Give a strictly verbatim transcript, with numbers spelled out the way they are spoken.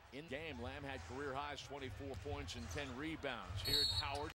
In game, Lamb had career highs, twenty-four points and ten rebounds. Here, Howard